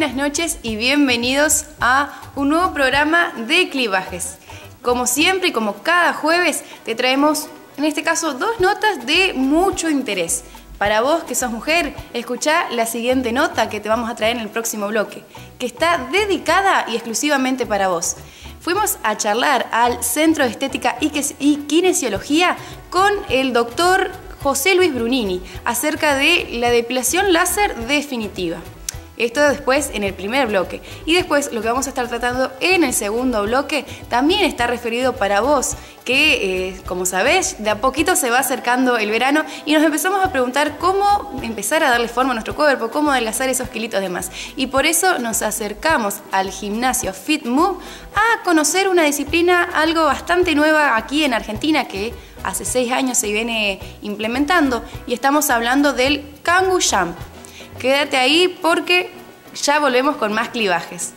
buenas noches y bienvenidos a un nuevo programa de Clivajes. Como siempre y como cada jueves te traemos, en este caso, dos notas de mucho interés. Para vos que sos mujer, escuchá la siguiente nota que te vamos a traer en el próximo bloque, que está dedicada y exclusivamente para vos. Fuimos a charlar al Centro de Estética y Kinesiología con el doctor José Luis Brunini acerca de la depilación láser definitiva. Esto después en el primer bloque. Y después lo que vamos a estar tratando en el segundo bloque también está referido para vos, que como sabés, de a poquito se va acercando el verano y nos empezamos a preguntar cómo empezar a darle forma a nuestro cuerpo, cómo adelgazar esos kilitos de más. Y por eso nos acercamos al gimnasio FitMove a conocer una disciplina algo bastante nueva aquí en Argentina que hace 6 años se viene implementando y estamos hablando del Kangoo Jump. Quédate ahí porque ya volvemos con más clivajes.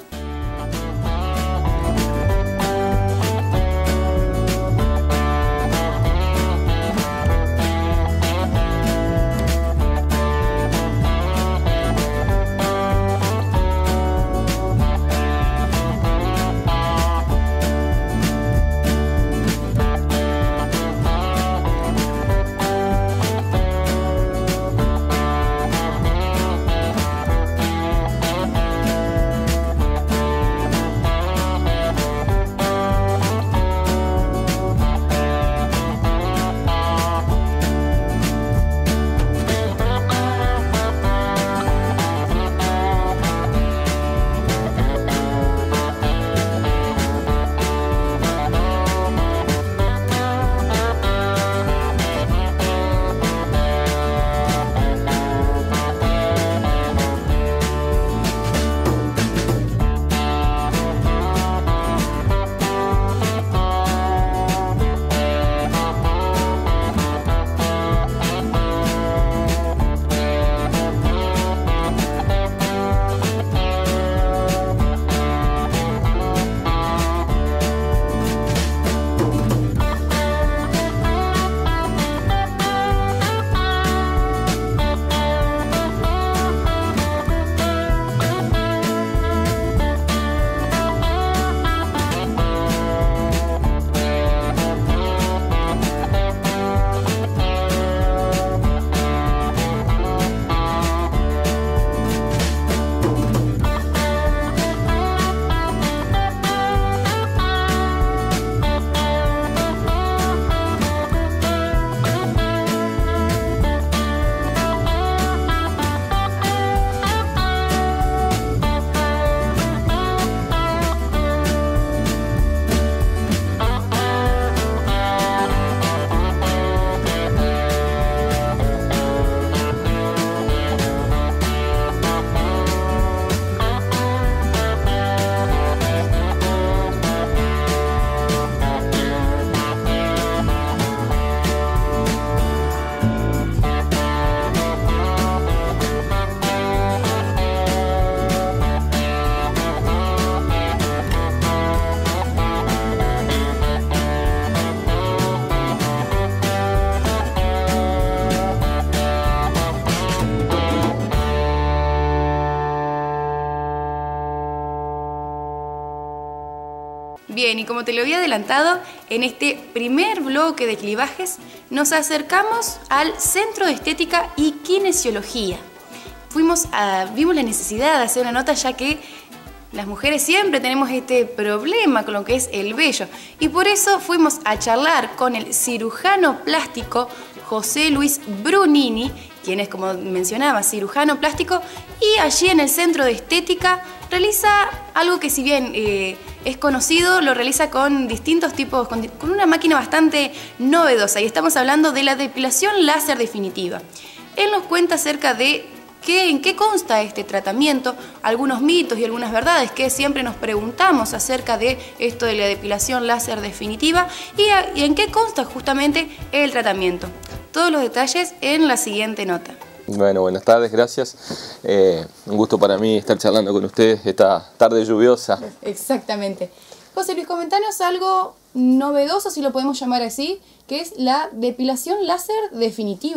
Bien, y como te lo había adelantado, en este primer bloque de clivajes nos acercamos al Centro de Estética y Kinesiología. Vimos la necesidad de hacer una nota ya que las mujeres siempre tenemos este problema con lo que es el vello y por eso fuimos a charlar con el cirujano plástico José Luis Brunini, quien es, como mencionaba, cirujano plástico, y allí en el Centro de Estética realiza algo que, si bien es conocido, lo realiza con distintos tipos, con una máquina bastante novedosa, y estamos hablando de la depilación láser definitiva. Él nos cuenta acerca de en qué consta este tratamiento, algunos mitos y algunas verdades que siempre nos preguntamos acerca de esto de la depilación láser definitiva y en qué consta justamente el tratamiento. Todos los detalles en la siguiente nota. Bueno, buenas tardes, gracias. Un gusto para mí estar charlando con ustedes esta tarde lluviosa. Exactamente. José Luis, comentanos algo novedoso, si lo podemos llamar así, que es la depilación láser definitiva.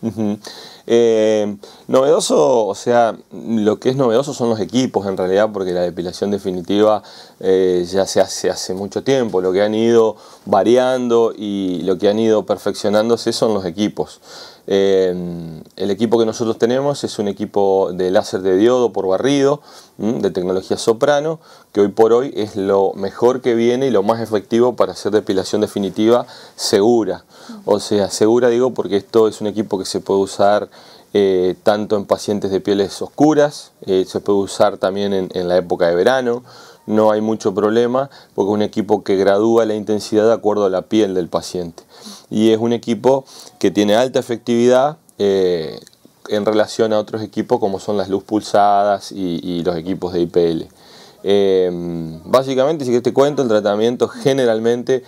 Novedoso, o sea, lo que es novedoso son los equipos en realidad, porque la depilación definitiva ya se hace mucho tiempo. Lo que han ido variando y lo que han ido perfeccionándose son los equipos. El equipo que nosotros tenemos es un equipo de láser de diodo por barrido, de tecnología Soprano, que hoy por hoy es lo mejor que viene y lo más efectivo para hacer depilación definitiva segura. O sea, segura digo porque esto es un equipo que se puede usar tanto en pacientes de pieles oscuras, se puede usar también en la época de verano. No hay mucho problema porque es un equipo que gradúa la intensidad de acuerdo a la piel del paciente. Y es un equipo que tiene alta efectividad en relación a otros equipos como son las luz pulsadas y los equipos de IPL. Básicamente, si que te cuento, el tratamiento generalmente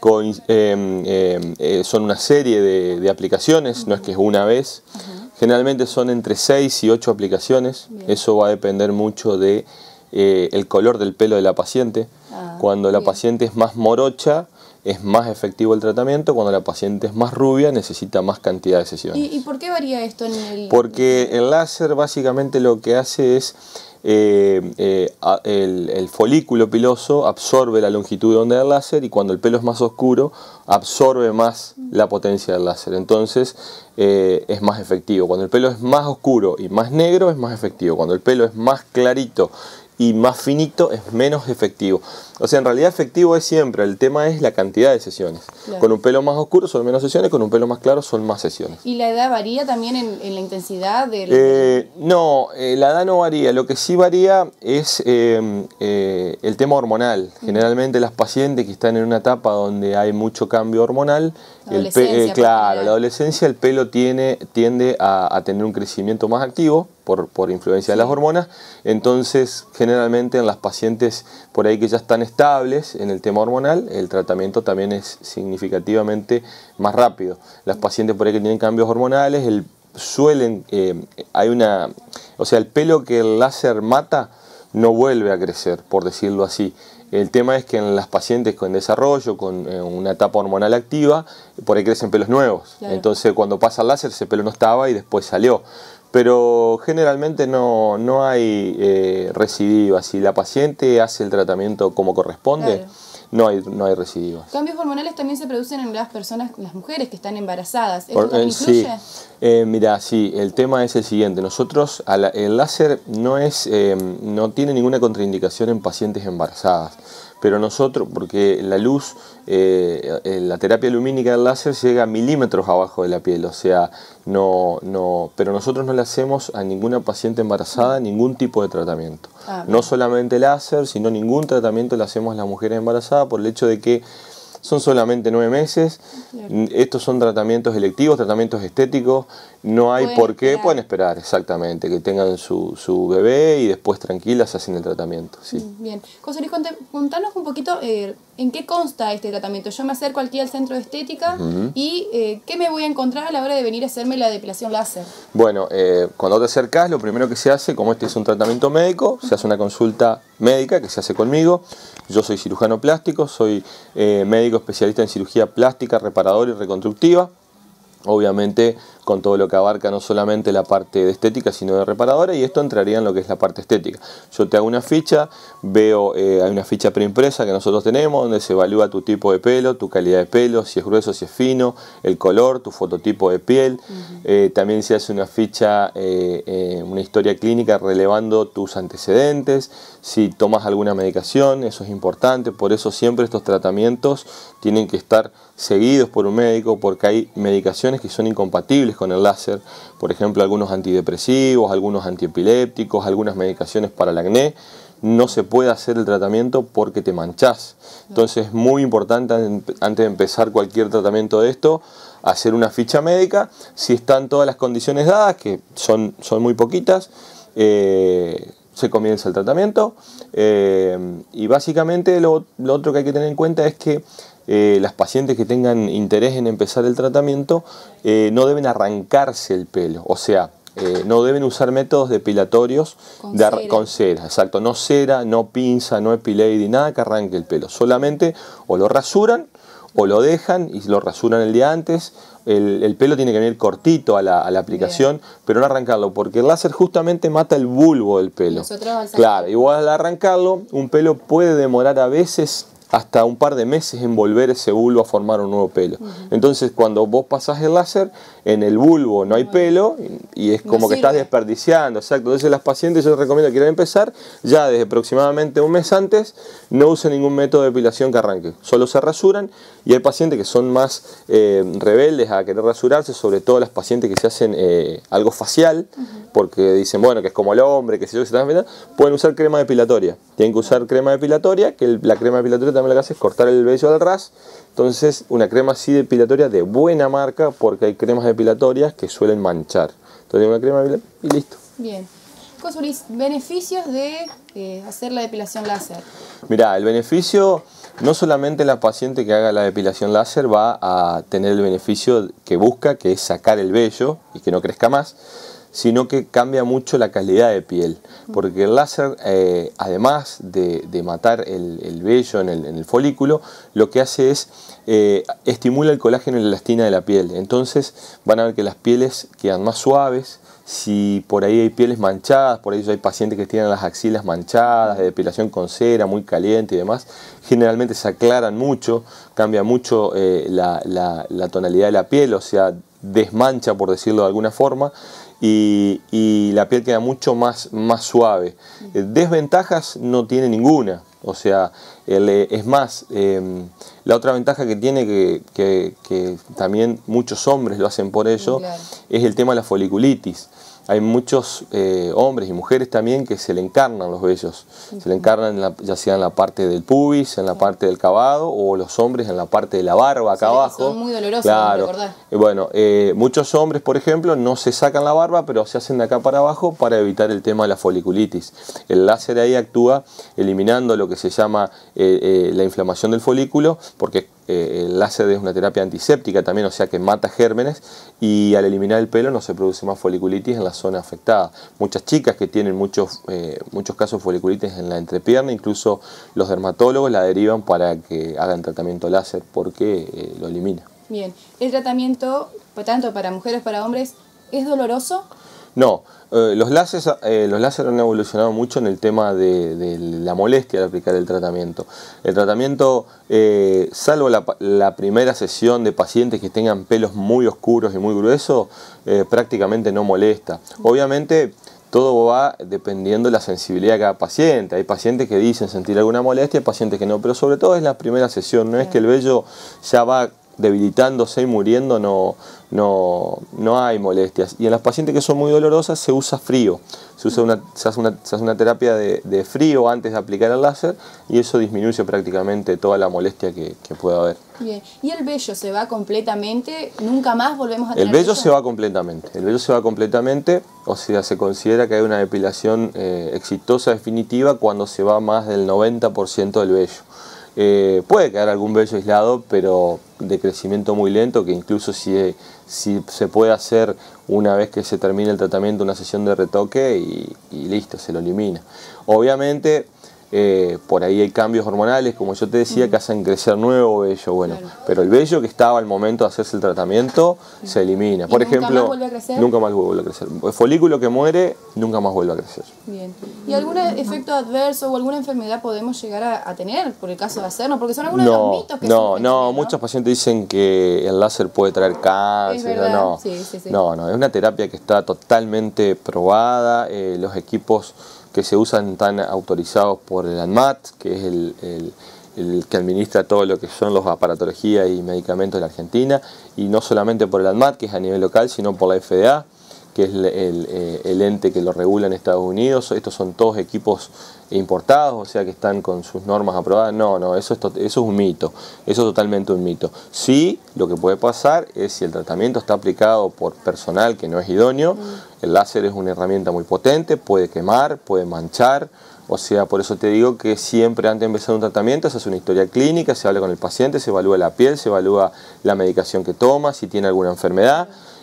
son una serie de aplicaciones, no es que es una vez. Generalmente son entre 6 y 8 aplicaciones. Eso va a depender mucho de el color del pelo de la paciente. Cuando la paciente es más morocha, es más efectivo el tratamiento. Cuando la paciente es más rubia, necesita más cantidad de sesiones. ¿Y por qué varía esto en el...? Porque el láser básicamente lo que hace es el folículo piloso absorbe la longitud de onda del láser, y cuando el pelo es más oscuro absorbe más la potencia del láser. Entonces es más efectivo. Cuando el pelo es más oscuro y más negro es más efectivo. Cuando el pelo es más clarito y más finito es menos efectivo. O sea, en realidad efectivo es siempre, el tema es la cantidad de sesiones. Claro. Con un pelo más oscuro son menos sesiones, con un pelo más claro son más sesiones. ¿Y la edad varía también en la intensidad No, la edad no varía. Lo que sí varía es el tema hormonal. Generalmente las pacientes que están en una etapa donde hay mucho cambio hormonal, claro, la adolescencia, el pelo tiende a tener un crecimiento más activo por influencia de las hormonas. Entonces, generalmente en las pacientes por ahí que ya están estables en el tema hormonal, el tratamiento también es significativamente más rápido. Las pacientes por ahí que tienen cambios hormonales, el pelo que el láser mata no vuelve a crecer, por decirlo así. El tema es que en las pacientes con desarrollo, con una etapa hormonal activa, por ahí crecen pelos nuevos. Claro. Entonces cuando pasa el láser ese pelo no estaba y después salió. Pero generalmente no hay recidivas. Si la paciente hace el tratamiento como corresponde, claro, no hay recidivas. ¿Cambios hormonales también se producen en las mujeres que están embarazadas? ¿Esto también influye? Sí. Mira, sí, el tema es el siguiente. Nosotros, el láser no tiene ninguna contraindicación en pacientes embarazadas. Pero nosotros, porque la luz, la terapia lumínica del láser llega a milímetros abajo de la piel, o sea, pero nosotros no le hacemos a ninguna paciente embarazada ningún tipo de tratamiento. No solamente láser, sino ningún tratamiento le hacemos a las mujeres embarazadas por el hecho de que son solamente 9 meses, estos son tratamientos electivos, tratamientos estéticos, no hay por qué, pueden esperar exactamente, que tengan su bebé y después tranquilas hacen el tratamiento. Sí. Bien, José Luis, contanos un poquito en qué consta este tratamiento. Yo me acerco aquí al centro de estética y ¿qué me voy a encontrar a la hora de venir a hacerme la depilación láser? Bueno, cuando te acercas, lo primero que se hace, como este es un tratamiento médico, se hace una consulta médica que se hace conmigo. Yo soy cirujano plástico, soy médico especialista en cirugía plástica, reparadora y reconstructiva. Obviamente con todo lo que abarca no solamente la parte de estética sino de reparadora, y esto entraría en lo que es la parte estética. Yo te hago una ficha, hay una ficha preimpresa que nosotros tenemos donde se evalúa tu tipo de pelo, tu calidad de pelo, si es grueso, si es fino, el color, tu fototipo de piel. También se hace una ficha, una historia clínica relevando tus antecedentes, si tomas alguna medicación, eso es importante. Por eso siempre estos tratamientos tienen que estar seguidos por un médico, porque hay medicaciones que son incompatibles con el láser, por ejemplo algunos antidepresivos, algunos antiepilépticos, algunas medicaciones para el acné. No se puede hacer el tratamiento porque te manchás. Entonces es muy importante antes de empezar cualquier tratamiento de esto, hacer una ficha médica. Si están todas las condiciones dadas, que son muy poquitas, se comienza el tratamiento. Y básicamente lo otro que hay que tener en cuenta es que las pacientes que tengan interés en empezar el tratamiento no deben arrancarse el pelo, o sea, no deben usar métodos depilatorios con cera, exacto, no cera, no pinza, no epilady, nada que arranque el pelo, solamente o lo rasuran o lo dejan y lo rasuran el día antes. El pelo tiene que venir cortito a la aplicación, bien, pero no arrancarlo, porque el láser justamente mata el bulbo del pelo. Claro, igual al arrancarlo, un pelo puede demorar a veces hasta un par de meses en volver ese bulbo a formar un nuevo pelo. Entonces, cuando vos pasás el láser, en el bulbo no hay pelo y es como que estás desperdiciando. Exacto. Entonces, las pacientes, yo les recomiendo que quieran empezar, ya desde aproximadamente un mes antes, no usen ningún método de depilación que arranque. Solo se rasuran, y hay pacientes que son más rebeldes a querer rasurarse, sobre todo las pacientes que se hacen algo facial, porque dicen, bueno, que es como el hombre, que si yo, que se están pueden usar crema depilatoria. Tienen que usar crema depilatoria, que la crema depilatoria también lo que hace es cortar el vello al ras. Entonces, una crema así depilatoria de buena marca, porque hay cremas depilatorias que suelen manchar. Entonces, una crema y listo. Bien. Consulis, beneficios de hacer la depilación láser. Mirá, el beneficio, no solamente la paciente que haga la depilación láser va a tener el beneficio que busca, que es sacar el vello y que no crezca más, sino que cambia mucho la calidad de piel, porque el láser, además de matar el vello en el folículo, lo que hace es estimula el colágeno y la elastina de la piel. Entonces van a ver que las pieles quedan más suaves. Si por ahí hay pieles manchadas, por ahí hay pacientes que tienen las axilas manchadas, de depilación con cera, muy caliente y demás, generalmente se aclaran mucho, cambia mucho la tonalidad de la piel, o sea, desmancha, por decirlo de alguna forma, y la piel queda mucho más suave. Desventajas no tiene ninguna, o sea, es más, la otra ventaja que tiene, que también muchos hombres lo hacen por ello, claro, es el tema de la foliculitis. Hay muchos hombres y mujeres también que se le encarnan los vellos, se le encarnan ya sea en la parte del pubis, en la parte del cavado, o los hombres en la parte de la barba acá abajo. Son muy dolorosos, claro. Recordar. Bueno, muchos hombres, por ejemplo, no se sacan la barba, pero se hacen de acá para abajo para evitar el tema de la foliculitis. El láser ahí actúa eliminando lo que se llama la inflamación del folículo, porque el láser es una terapia antiséptica también, o sea que mata gérmenes, y al eliminar el pelo no se produce más foliculitis en la zona afectada. Muchas chicas que tienen muchos casos de foliculitis en la entrepierna, incluso los dermatólogos la derivan para que hagan tratamiento láser porque lo elimina. Bien, ¿el tratamiento, tanto para mujeres como para hombres, es doloroso? No, los láseres han evolucionado mucho en el tema de la molestia de aplicar el tratamiento. El tratamiento, salvo la primera sesión de pacientes que tengan pelos muy oscuros y muy gruesos, prácticamente no molesta. Obviamente todo va dependiendo de la sensibilidad de cada paciente. Hay pacientes que dicen sentir alguna molestia, hay pacientes que no, pero sobre todo es la primera sesión, no es que el vello ya va debilitándose y muriendo, no hay molestias. Y en las pacientes que son muy dolorosas se usa frío, se hace una terapia de frío antes de aplicar el láser, y eso disminuye prácticamente toda la molestia que pueda haber. Bien. ¿Y el vello se va completamente? ¿Nunca más volvemos a tener el vello? Se va completamente, el vello se va completamente, o sea, se considera que hay una depilación exitosa definitiva cuando se va más del 90% del vello. Puede quedar algún vello aislado, pero de crecimiento muy lento, que incluso si se puede hacer una vez que se termine el tratamiento, una sesión de retoque y listo, se lo elimina. Obviamente por ahí hay cambios hormonales, como yo te decía, que hacen crecer nuevo vello, bueno, claro, pero el vello que estaba al momento de hacerse el tratamiento se elimina. Por ejemplo, ¿nunca más vuelve a crecer? Nunca más vuelve a crecer. El folículo que muere nunca más vuelve a crecer. Bien. ¿Y algún efecto adverso o alguna enfermedad podemos llegar a tener por el caso de hacernos? Porque son algunos de los mitos que surgen, ¿no? Muchos pacientes dicen que el láser puede traer cáncer. No, sí. No, es una terapia que está totalmente probada. Los equipos que se usan están autorizados por el ANMAT, que es el que administra todo lo que son los aparatología y medicamentos de la Argentina, y no solamente por el ANMAT, que es a nivel local, sino por la FDA, que es el ente que lo regula en Estados Unidos. Estos son todos equipos importados, o sea que están con sus normas aprobadas. No, eso es un mito, eso es totalmente un mito. Sí, lo que puede pasar es si el tratamiento está aplicado por personal que no es idóneo, el láser es una herramienta muy potente, puede quemar, puede manchar. O sea, por eso te digo que siempre antes de empezar un tratamiento se hace una historia clínica, se habla con el paciente, se evalúa la piel, se evalúa la medicación que toma, si tiene alguna enfermedad.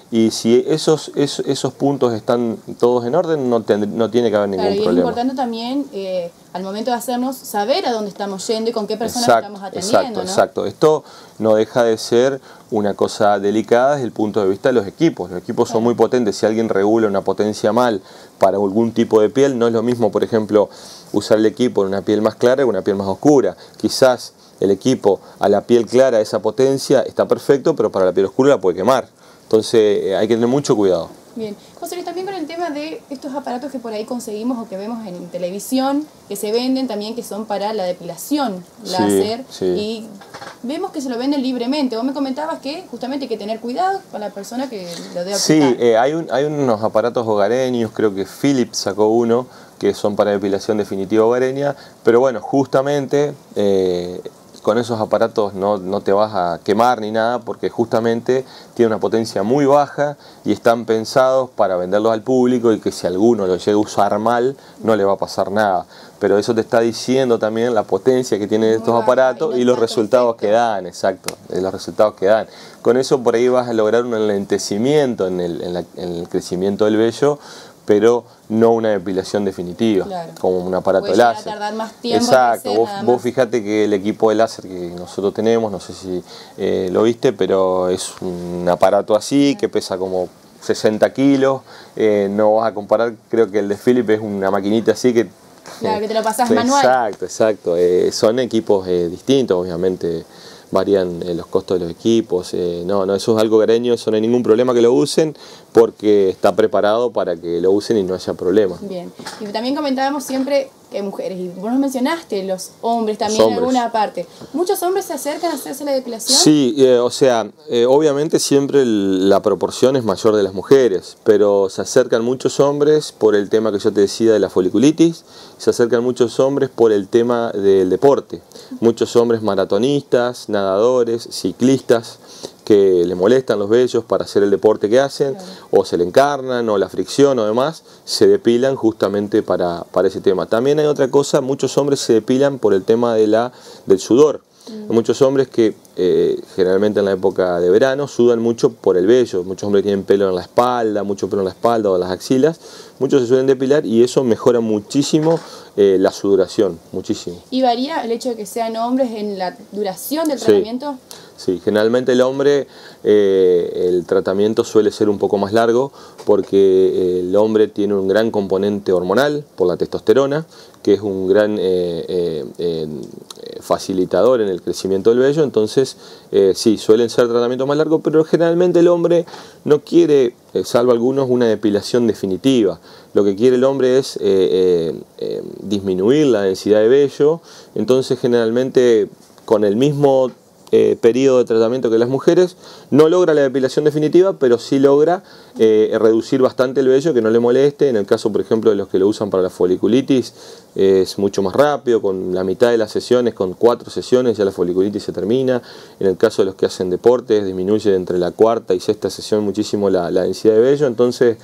y si esos puntos están todos en orden, no tiene que haber ningún problema. Y es importante también, al momento de hacernos, saber a dónde estamos yendo y con qué personas estamos atendiendo. Exacto. Esto no deja de ser una cosa delicada desde el punto de vista de los equipos. Los equipos son muy potentes. Si alguien regula una potencia mal para algún tipo de piel, no es lo mismo, por ejemplo, usar el equipo en una piel más clara que una piel más oscura. Quizás el equipo a la piel clara, esa potencia, está perfecto, pero para la piel oscura la puede quemar. Entonces hay que tener mucho cuidado. Bien, José Luis, también con el tema de estos aparatos que por ahí conseguimos o que vemos en televisión, que se venden también, que son para la depilación láser, y vemos que se lo venden libremente. Vos me comentabas que justamente hay que tener cuidado con la persona que lo debe aplicar. Sí, hay unos aparatos hogareños, creo que Philips sacó uno, que son para depilación definitiva hogareña, pero bueno, justamente con esos aparatos no te vas a quemar ni nada, porque justamente tiene una potencia muy baja y están pensados para venderlos al público, y que si alguno lo llega a usar mal no le va a pasar nada. Pero eso te está diciendo también la potencia que tienen estos aparatos y los resultados que dan, los resultados que dan. Con eso por ahí vas a lograr un enlentecimiento en el crecimiento del vello, pero no una depilación definitiva, como un aparato de láser. Puede tardar más tiempo. Exacto, vos fíjate que el equipo de láser que nosotros tenemos, no sé si lo viste, pero es un aparato así, que pesa como 60 kilos, no vas a comparar, creo que el de Philips es una maquinita así que... Claro, que te lo pasás manual. Exacto, son equipos distintos, obviamente. Varían los costos de los equipos, no, eso es algo hogareño, eso no hay ningún problema que lo usen, porque está preparado para que lo usen y no haya problema. Bien, y también comentábamos siempre que mujeres, y vos nos mencionaste los hombres también en alguna parte. ¿Muchos hombres se acercan a hacerse la depilación? Sí, obviamente siempre la proporción es mayor de las mujeres, pero se acercan muchos hombres por el tema que yo te decía de la foliculitis, se acercan muchos hombres por el tema del deporte, muchos hombres maratonistas, nadadores, ciclistas, que le molestan los vellos para hacer el deporte que hacen, o se le encarnan, o la fricción o demás, se depilan justamente para ese tema. También hay otra cosa, muchos hombres se depilan por el tema del sudor. Hay muchos hombres que generalmente en la época de verano sudan mucho por el vello. Muchos hombres tienen pelo en la espalda, mucho pelo en la espalda o en las axilas. Muchos se suelen depilar y eso mejora muchísimo la sudoración, muchísimo. ¿Y varía el hecho de que sean hombres en la duración del tratamiento? Sí, generalmente el hombre, el tratamiento suele ser un poco más largo, porque el hombre tiene un gran componente hormonal por la testosterona, que es un gran facilitador en el crecimiento del vello. Entonces sí, suelen ser tratamientos más largos, pero generalmente el hombre no quiere, salvo algunos, una depilación definitiva. Lo que quiere el hombre es disminuir la densidad de vello. Entonces generalmente con el mismo periodo de tratamiento que las mujeres, no logra la depilación definitiva, pero sí logra reducir bastante el vello, que no le moleste. En el caso, por ejemplo, de los que lo usan para la foliculitis, es mucho más rápido, con la mitad de las sesiones, con 4 sesiones ya la foliculitis se termina. En el caso de los que hacen deportes, disminuye entre la 4ª y 6ª sesión muchísimo la densidad de vello. Entonces,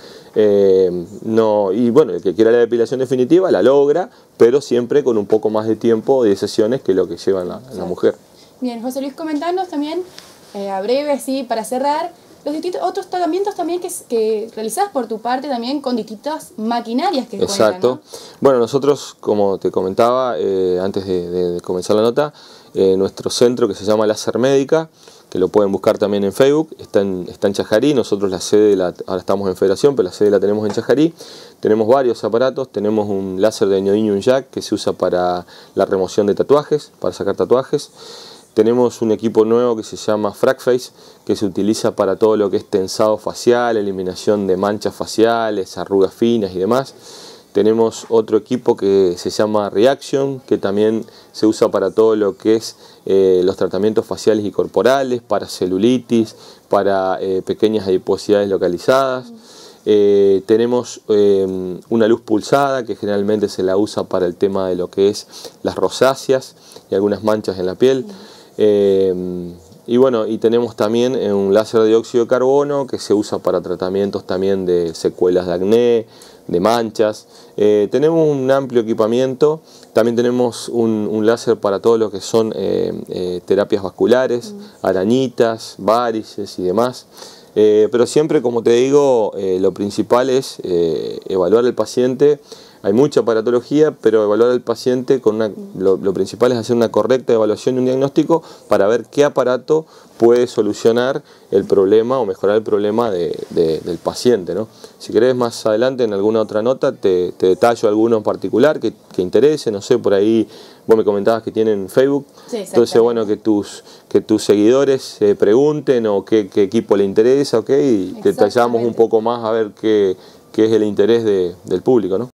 y bueno, el que quiera la depilación definitiva la logra, pero siempre con un poco más de tiempo de sesiones que lo que lleva la mujer. Bien, José Luis, comentarnos también, a breve, así, para cerrar, los distintos otros tratamientos también que realizás por tu parte también con distintas maquinarias que Exacto. cuentan, ¿no? Bueno, nosotros, como te comentaba antes de comenzar la nota, nuestro centro que se llama Láser Médica, que lo pueden buscar también en Facebook, está en Chajarí. Nosotros la sede, ahora estamos en Federación, pero la sede la tenemos en Chajarí. Tenemos varios aparatos, tenemos un láser de neodymium jack que se usa para la remoción de tatuajes, para sacar tatuajes. Tenemos un equipo nuevo que se llama FracFace, que se utiliza para todo lo que es tensado facial, eliminación de manchas faciales, arrugas finas y demás. Tenemos otro equipo que se llama Reaction, que también se usa para todo lo que es los tratamientos faciales y corporales, para celulitis, para pequeñas adiposidades localizadas. Tenemos una luz pulsada, que generalmente se la usa para el tema de lo que es las rosáceas y algunas manchas en la piel. Y bueno, y tenemos también un láser de dióxido de carbono que se usa para tratamientos también de secuelas de acné, de manchas. Tenemos un amplio equipamiento También tenemos un láser para todo lo que son terapias vasculares, arañitas, varices y demás. Pero siempre, como te digo, lo principal es evaluar al paciente. Hay mucha aparatología, pero evaluar al paciente lo principal es hacer una correcta evaluación y un diagnóstico para ver qué aparato puede solucionar el problema o mejorar el problema del paciente, ¿no? Si querés, más adelante en alguna otra nota te detallo alguno en particular que interese. No sé, por ahí vos me comentabas que tienen Facebook. Sí, entonces, bueno, que tus seguidores pregunten o qué equipo le interesa, ¿ok? Y detallamos un poco más a ver qué es el interés del público, ¿no?